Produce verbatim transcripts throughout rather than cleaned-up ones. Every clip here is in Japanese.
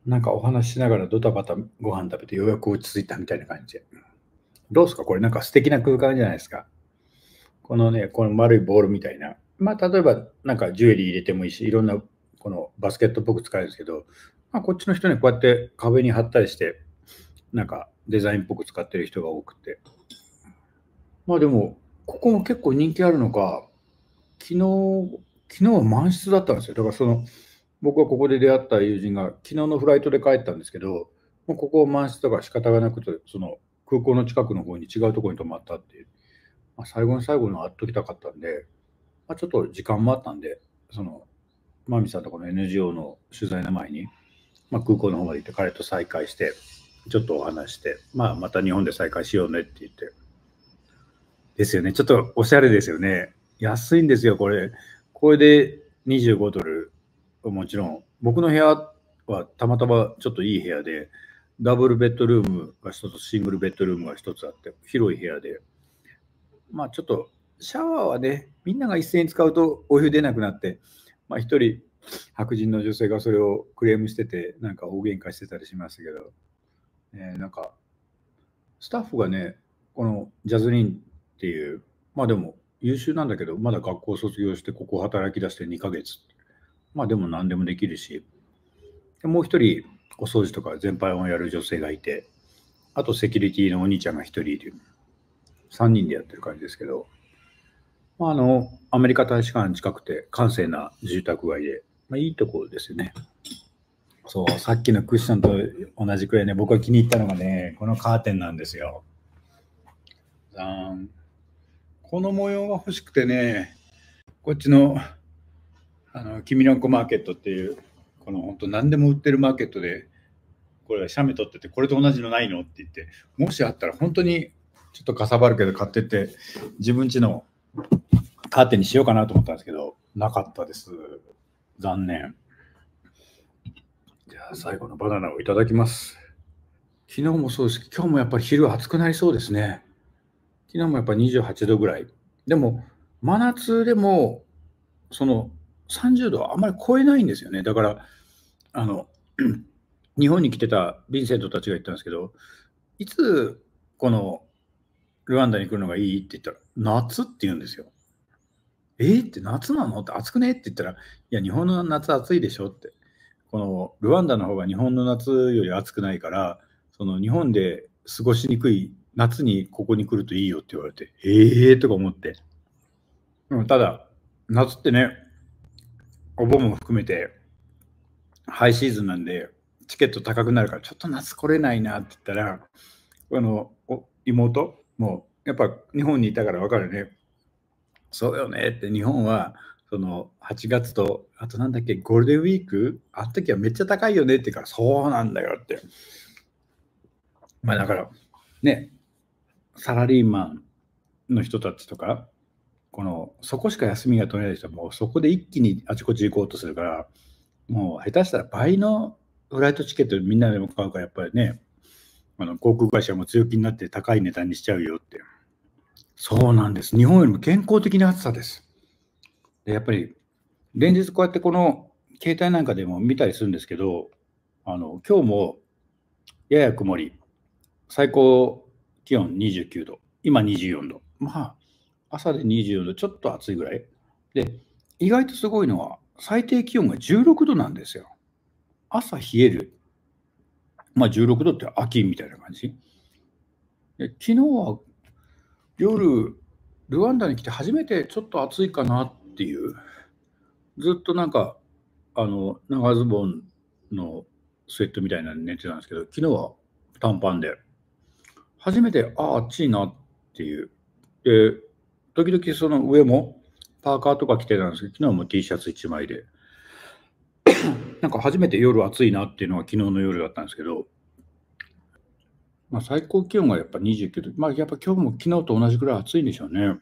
なんかお話ししながらドタバタご飯食べてようやく落ち着いたみたいな感じで。どうすかこれなんか素敵な空間じゃないですか。このね、この丸いボールみたいな。まあ、例えばなんかジュエリー入れてもいいし、いろんなこのバスケットっぽく使えるんですけど、まあ、こっちの人ね、こうやって壁に貼ったりして、なんかデザインっぽく使ってる人が多くて。まあでも、ここも結構人気あるのか、昨日、昨日は満室だったんですよ。だからその、僕はここで出会った友人が昨日のフライトで帰ったんですけど、もうここ満室だから仕方がなくて、その空港の近くの方に違うところに泊まったっていう、まあ、最後の最後の会っときたかったんで、まあ、ちょっと時間もあったんで、その、マミさんとこの エヌジーオー の取材の前に、まあ、空港の方まで行って彼と再会して、ちょっとお話して、まあ、また日本で再会しようねって言って。ですよね。ちょっとおしゃれですよね。安いんですよ、これ。これでにじゅうごドル。もちろん、僕の部屋はたまたまちょっといい部屋で、ダブルベッドルームが一つ、シングルベッドルームが一つあって、広い部屋で、まあちょっとシャワーはね、みんなが一斉に使うとお湯出なくなって、まあ一人白人の女性がそれをクレームしてて、なんか大喧嘩してたりしましたけど、えーなんかスタッフがね、このジャズリンっていう、まあでも優秀なんだけど、まだ学校卒業してここ働き出してにかげつ。まあでも何でもできるし、でもう一人お掃除とか全般をやる女性がいて、あとセキュリティのお兄ちゃんが一人いる。さんにんでやってる感じですけど、まあ、あの、アメリカ大使館近くて閑静な住宅街で、まあ、いいところですよね。そう、さっきのクッションと同じくらいね、僕が気に入ったのがね、このカーテンなんですよ。じゃーん。この模様が欲しくてね、こっちの、あの、君の子マーケットっていう、この本当何でも売ってるマーケットで、これ写メ撮ってて、これと同じのないのって言って、もしあったら本当にちょっとかさばるけど買ってって、自分家のカーテンにしようかなと思ったんですけど、なかったです。残念。じゃあ最後のバナナをいただきます。昨日もそうですけど、今日もやっぱり昼暑くなりそうですね。昨日もやっぱりにじゅうはちどぐらい。でも、真夏でも、そのさんじゅうどはあんまり超えないんですよね。だから、あの、日本に来てたヴィンセントたちが言ったんですけど、いつこのルワンダに来るのがいいって言ったら、夏って言うんですよ。えー、って夏なのって暑くねって言ったら、いや、日本の夏暑いでしょって。このルワンダの方が日本の夏より暑くないから、その日本で過ごしにくい夏にここに来るといいよって言われて、ええー、とか思って。でもただ、夏ってね、お盆も含めてハイシーズンなんで、チケット高くなるから、ちょっと夏来れないなって言ったら、あの妹もやっぱ日本にいたから分かるね。そうよねって、日本はそのはちがつと、あとなんだっけ、ゴールデンウィーク、あの時はめっちゃ高いよねって言うから、そうなんだよって。まあだからね、サラリーマンの人たちとか、このそこしか休みが取れない人はもうそこで一気にあちこち行こうとするから、もう下手したら倍のフライトチケットみんなでも買うから、やっぱりね、あの航空会社も強気になって高い値段にしちゃうよって。そうなんです。日本よりも健康的な暑さです。でやっぱり連日こうやってこの携帯なんかでも見たりするんですけど、あの今日もやや曇り、最高気温にじゅうきゅうど、今にじゅうよんど、まあ朝でにじゅうよんど、ちょっと暑いぐらいで、意外とすごいのは最低気温がじゅうろくどなんですよ。朝冷える、まあじゅうろくどって秋みたいな感じで、昨日は夜ルワンダに来て初めてちょっと暑いかなっていう、ずっとなんかあの長ズボンのスウェットみたいなのに寝てたんですけど、昨日は短パンで初めて、ああ暑いなっていう。で時々その上もパーカーとか着てたんですけど、昨日も T シャツいちまいで、なんか初めて夜暑いなっていうのが昨日の夜だったんですけど、まあ、最高気温がやっぱにじゅうきゅうど、まあやっぱ今日も昨日と同じくらい暑いんでしょうね。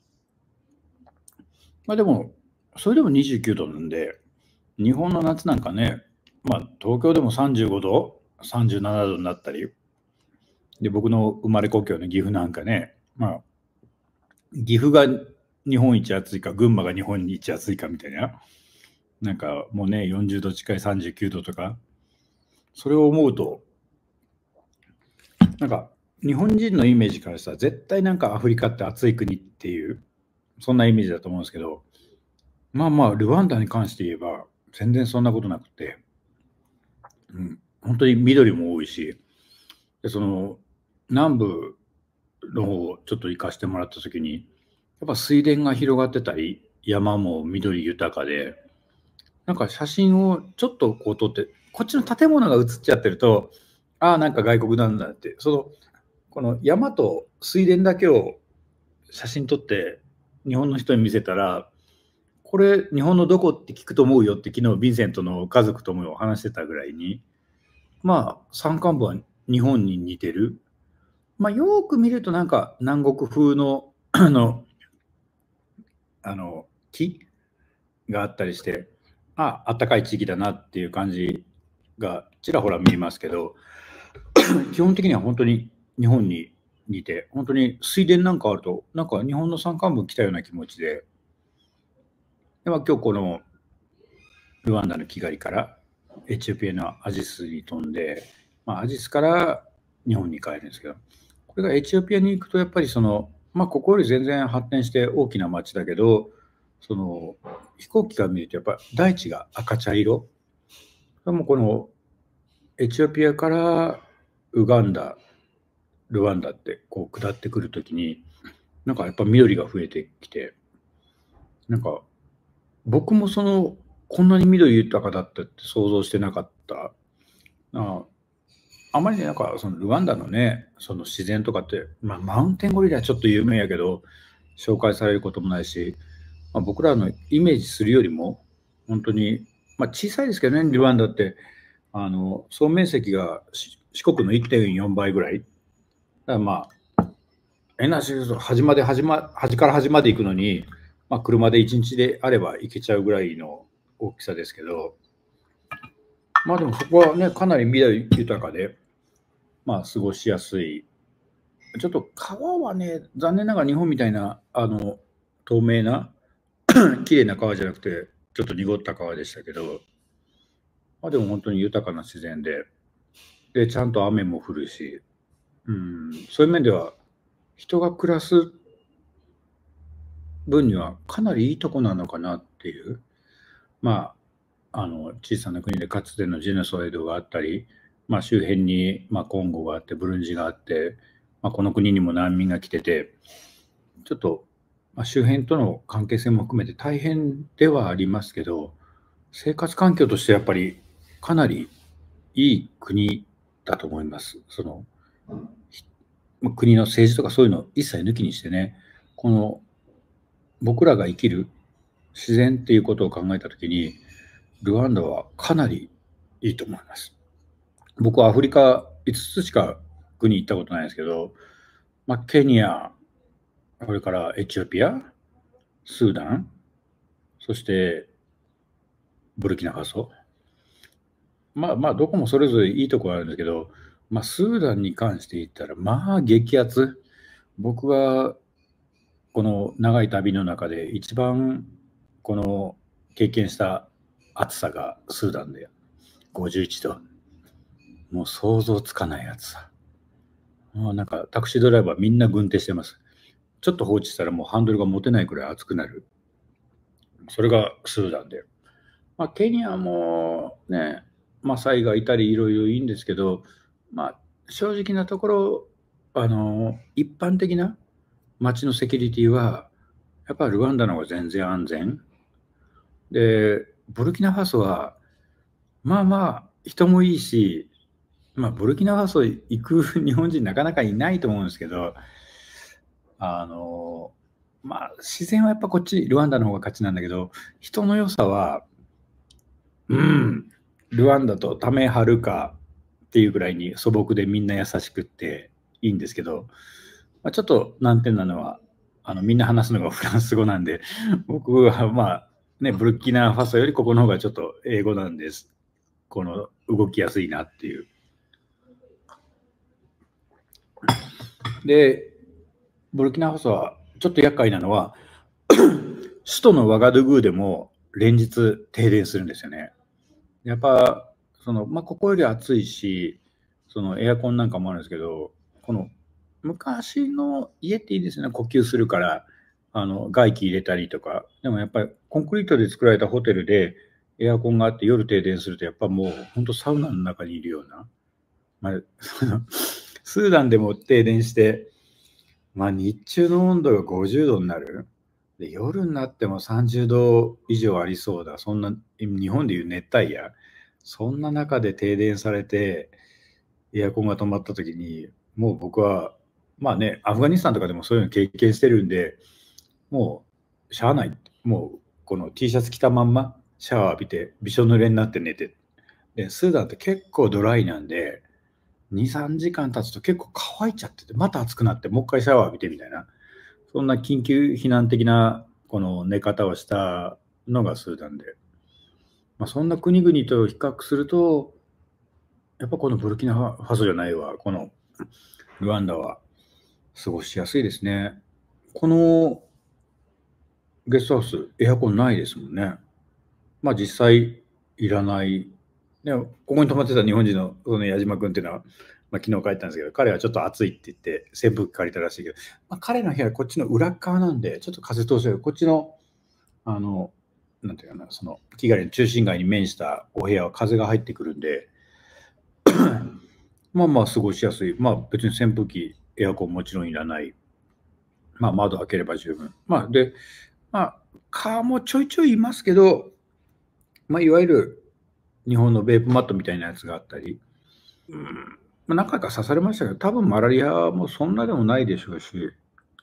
まあでもそれでもにじゅうきゅうどなんで、日本の夏なんかね、まあ東京でもさんじゅうごど、さんじゅうななどになったりで、僕の生まれ故郷の岐阜なんかね、まあ岐阜が日本一暑いか群馬が日本一暑いかみたいな、なんかもうねよんじゅうど近いさんじゅうきゅうどとか、 それを思うと、なんか日本人のイメージからしたら絶対なんかアフリカって暑い国っていうそんなイメージだと思うんですけど、まあまあルワンダに関して言えば全然そんなことなくて、うん、本当に緑も多いし、でその南部の方をちょっと行かしてもらった時に、やっぱ水田が広がってたり、山も緑豊かで、なんか写真をちょっとこう撮って、こっちの建物が写っちゃってると、ああ、なんか外国なんだって、その、この山と水田だけを写真撮って、日本の人に見せたら、これ日本のどこって聞くと思うよって昨日ヴィンセントの家族とも話してたぐらいに、まあ山間部は日本に似てる。まあよく見るとなんか南国風のあのあの木があったりして、ああったかい地域だなっていう感じがちらほら見えますけど、基本的には本当に日本に似て、本当に水田なんかあるとなんか日本の山間部来たような気持ちで、でまあ、今日このルワンダのキガリからエチオピアのアジスに飛んで、まあ、アジスから日本に帰るんですけど、これがエチオピアに行くとやっぱりその、まあ、ここより全然発展して大きな町だけど、その飛行機から見るとやっぱ大地が赤茶色。でもこのエチオピアからウガンダ、ルワンダってこう下ってくるときに、なんかやっぱ緑が増えてきて、なんか僕もそのこんなに緑豊かだったって想像してなかった。ああまりね、なんかそのルワンダのね、その自然とかって、まあ、マウンテンゴリラはちょっと有名やけど、紹介されることもないし、まあ、僕らのイメージするよりも、本当に、まあ、小さいですけどね、ルワンダって、あの総面積が四国のいってんよんばいぐらい。だからまあ、変な話ですと、端まで端ま、端から端まで行くのに、まあ、車でいちにちであれば行けちゃうぐらいの大きさですけど、まあでもそこはね、かなり緑豊かで、まあ過ごしやすい。ちょっと川はね、残念ながら日本みたいな、あの、透明な、綺麗な川じゃなくて、ちょっと濁った川でしたけど、まあでも本当に豊かな自然で、で、ちゃんと雨も降るし、うん、そういう面では、人が暮らす分にはかなりいいとこなのかなっていう。まあ、あの小さな国でかつてのジェノサイドがあったり、まあ、周辺に、まあ、コンゴがあってブルンジがあって、まあ、この国にも難民が来てて、ちょっと、まあ、周辺との関係性も含めて大変ではありますけど、生活環境としてやっぱりかなりいい国だと思います。その国の政治とかそういうのを一切抜きにしてね、この僕らが生きる自然っていうことを考えたときに、ルワンダはかなりいいと思います。僕はアフリカいつつしか国行ったことないですけど、まあ、ケニア、それからエチオピア、スーダン、そしてブルキナファソ。まあまあ、どこもそれぞれいいところあるんですけど、まあ、スーダンに関して言ったら、まあ、激アツ。僕は、この長い旅の中で一番、この経験した暑さがスーダンでごじゅういちど。もう想像つかない暑さ。もうなんかタクシードライバーみんな軍手してます。ちょっと放置したらもうハンドルが持てないくらい熱くなる。それがスーダンで。まあ、ケニアもね、マサイがいたりいろいろいいんですけど、まあ、正直なところ、あの、一般的な街のセキュリティは、やっぱりルワンダの方が全然安全。で、ブルキナファソは、まあまあ、人もいいし、まあ、ブルキナファソ行く日本人なかなかいないと思うんですけど、あの、まあ、自然はやっぱこっち、ルワンダの方が勝ちなんだけど、人の良さは、うん、ルワンダとタメはるかっていうぐらいに素朴でみんな優しくっていいんですけど、まあ、ちょっと難点なのは、あのみんな話すのがフランス語なんで、僕はまあ、ね、ブルキナファソよりここの方がちょっと英語なんです。この動きやすいなっていう。で、ブルキナファソはちょっと厄介なのは、首都のワガドゥグーでも連日停電するんですよね。やっぱその、まあ、ここより暑いし、そのエアコンなんかもあるんですけど、この昔の家っていいですね、呼吸するから、あの外気入れたりとか、でもやっぱりコンクリートで作られたホテルでエアコンがあって夜停電すると、やっぱもう本当サウナの中にいるような、まあ、そのスーダンでも停電して、まあ、日中の温度がごじゅうどになる。で、夜になってもさんじゅうど以上ありそうだ。そんな、日本でいう熱帯夜。そんな中で停電されて、エアコンが止まった時に、もう僕は、まあね、アフガニスタンとかでもそういうの経験してるんで、もう、しゃあない。もう、この T シャツ着たまんま、シャワー浴びて、びしょ濡れになって寝て。で、スーダンって結構ドライなんで、に、さんじかん経つと結構乾いちゃってて、また暑くなって、もう一回シャワー浴びてみたいな、そんな緊急避難的なこの寝方をしたのがスーダンで、まあ、そんな国々と比較すると、やっぱこのブルキナファソじゃないわ、このルワンダは過ごしやすいですね。このゲストハウス、エアコンないですもんね。まあ実際いらない。でもここに泊まってた日本人のその矢島君っていうのは、まあ、昨日帰ったんですけど、彼はちょっと暑いって言って扇風機借りたらしいけど、まあ、彼の部屋はこっちの裏側なんで、ちょっと風通しがこっちの、あの、なんていうかな、そのキガリの中心街に面したお部屋は風が入ってくるんで、まあまあ過ごしやすい。まあ別に扇風機、エアコンもちろんいらない。まあ窓開ければ十分。まあで、まあ、蚊もちょいちょいいますけど、まあいわゆる日本のベープマットみたいなやつがあったり、うん、まあ、何回か刺されましたけど、多分マラリアもそんなでもないでしょうし、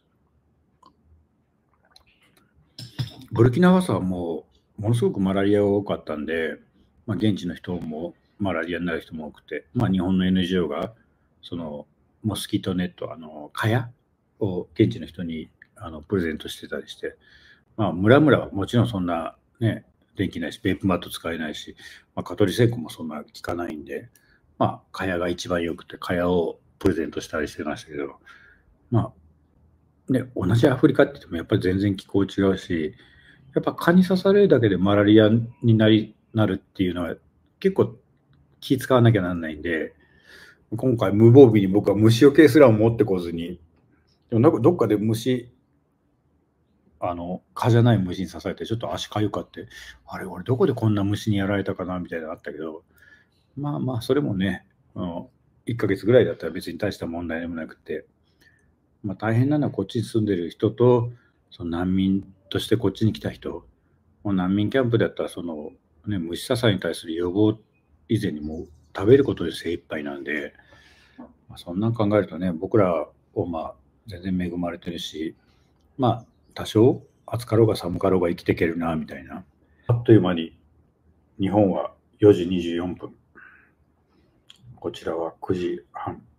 ブルキナファソはもうものすごくマラリアが多かったんで、まあ、現地の人もマラリアになる人も多くて、まあ、日本の エヌジーオー がそのモスキートネット、あの蚊帳を現地の人にあのプレゼントしてたりして、まあ、村々はもちろんそんなね、電気ないし、ベープマット使えないし、まあ、蚊取り線香もそんな効かないんで、まあ、蚊帳が一番よくて、蚊帳をプレゼントしたりしてましたけど、まあ、ね、同じアフリカって言ってもやっぱり全然気候違うし、やっぱ蚊に刺されるだけでマラリアになりなるっていうのは結構気使わなきゃなんないんで、今回無防備に僕は虫除けすらも持ってこずに、でもなんかどっかで虫、あの蚊じゃない虫に刺されてちょっと足かゆかって、あれ俺どこでこんな虫にやられたかなみたいなのあったけど、まあまあそれもね、あのいっかげつぐらいだったら別に大した問題でもなくて、まあ、大変なのはこっちに住んでる人と、その難民としてこっちに来た人、もう難民キャンプだったらその、ね、虫刺されに対する予防以前にもう食べることで精一杯なんで、まあ、そんなん考えるとね、僕らはまあ全然恵まれてるし、まあ多少暑かろうが寒かろうが生きていけるなみたいな。あっという間に日本はよじにじゅうよんぷん、こちらはくじはん。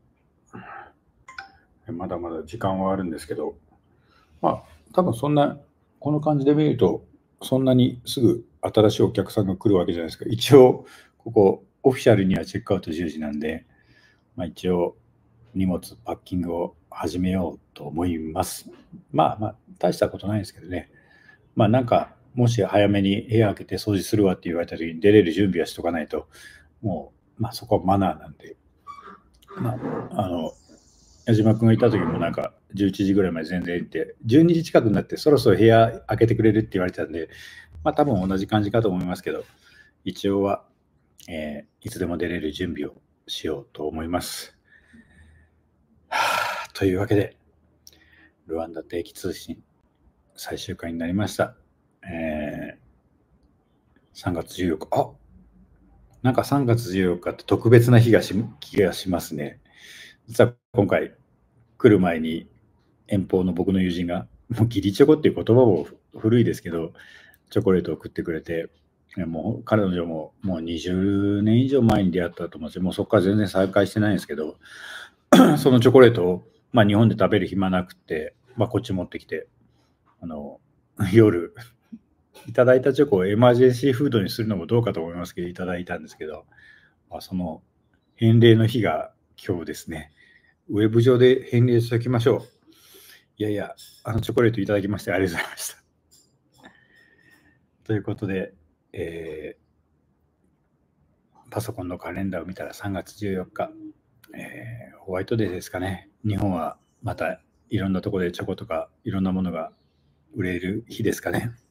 まだまだ時間はあるんですけど、まあ多分そんな、この感じで見るとそんなにすぐ新しいお客さんが来るわけじゃないですか。一応ここオフィシャルにはチェックアウトじゅうじなんで、まあ、一応荷物パッキングを始めようと思います。まあまあ大したことないですけどね。まあなんかもし早めに部屋開けて掃除するわって言われた時に出れる準備はしとかないと、もうまあそこはマナーなんで、まああの矢島君がいた時もなんかじゅういちじぐらいまで全然いて、じゅうにじ近くになってそろそろ部屋開けてくれるって言われてたんで、まあ多分同じ感じかと思いますけど、一応は、えー、いつでも出れる準備をしようと思います。はあ、というわけで、ルワンダ定期通信最終回になりました。えー、さんがつじゅうよっか、あ、なんかさんがつじゅうよっかって特別な日がし気がしますね。実は今回来る前に遠方の僕の友人が、もう義理チョコっていう言葉も古いですけど、チョコレートを送ってくれて、もう彼女ももうにじゅうねん以上前に出会ったと思うんですよ。もうそこから全然再会してないんですけど、そのチョコレートを、まあ、日本で食べる暇なくて、まあ、こっち持ってきて、あの夜いただいたチョコをエマージェンシーフードにするのもどうかと思いますけど、いただいたんですけど、まあ、その返礼の日が今日ですね。ウェブ上で返礼しておきましょう。いやいや、あのチョコレートいただきましてありがとうございました。ということで、えー、 パソコンのカレンダーを見たらさんがつじゅうよっか、えー、ホワイトデーですかね。日本はまたいろんなところでチョコとかいろんなものが売れる日ですかね。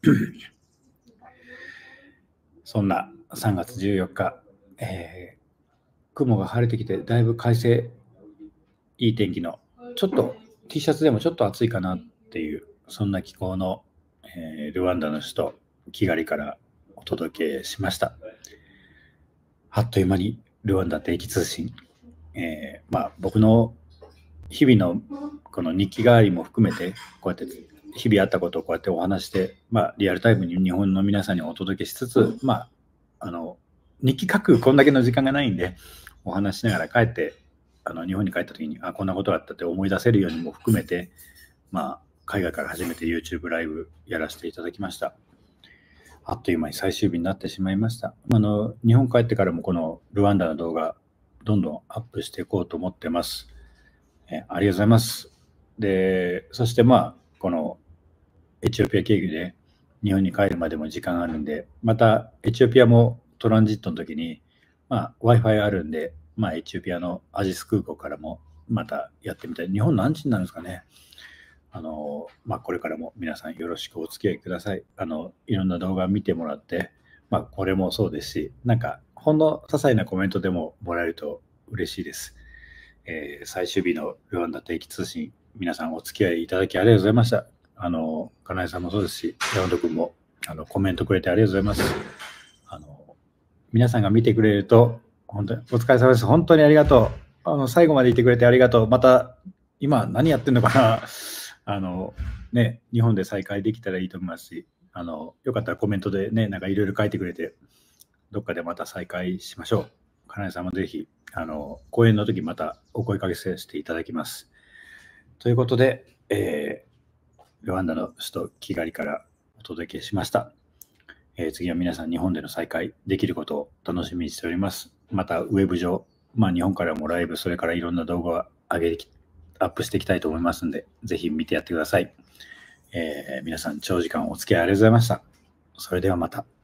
そんなさんがつじゅうよっか、えー、雲が晴れてきてだいぶ快晴、いい天気の、ちょっと T シャツでもちょっと暑いかなっていう、そんな気候の、えー、ルワンダの首都キガリからお届けしました。あっという間にルワンダ定期通信、えー、まあ僕の日々のこの日記代わりも含めて、こうやって日々あったことをこうやってお話して、まあ、リアルタイムに日本の皆さんにお届けしつつ、まあ、あの日記書くこんだけの時間がないんで、お話しながら帰ってあの日本に帰った時にあこんなことだったって思い出せるようにも含めて、まあ、海外から初めて YouTube ライブやらせていただきました。あっという間に最終日になってしまいました。あの日本帰ってからもこのルワンダの動画どんどんアップしていこうと思ってます。えありがとうございます。で、そしてまあこのエチオピア経由で日本に帰るまでも時間あるんで、またエチオピアもトランジットの時に、まあ、Wi-Fi あるんで、まあ、エチオピアのアジス空港からもまたやってみたい。日本何時になるんですかね。あの、まあ、これからも皆さんよろしくお付き合いください。あの、いろんな動画見てもらって、まあ、これもそうですし、なんか、ほんの些細なコメントでももらえると嬉しいです。えー、最終日のルワンダ定期通信、皆さんお付き合いいただきありがとうございました。あの、金井さんもそうですし、山本君もあのコメントくれてありがとうございます。あの、皆さんが見てくれると、本当にお疲れ様です。本当にありがとう。あの、最後までいてくれてありがとう。また、今何やってんのかな。あの、ね、日本で再会できたらいいと思いますし、あの、よかったらコメントでね、なんかいろいろ書いてくれて、どっかでまた再会しましょう。金井さんもぜひ、あの、講演の時またお声かけさせていただきます。ということで、えー、ルワンダの首都キガリからお届けしました。えー、次は皆さん日本での再会できることを楽しみにしております。またウェブ上、まあ、日本からもライブ、それからいろんな動画を上げてアップしていきたいと思いますので、ぜひ見てやってください。えー、皆さん長時間お付き合いありがとうございました。それではまた。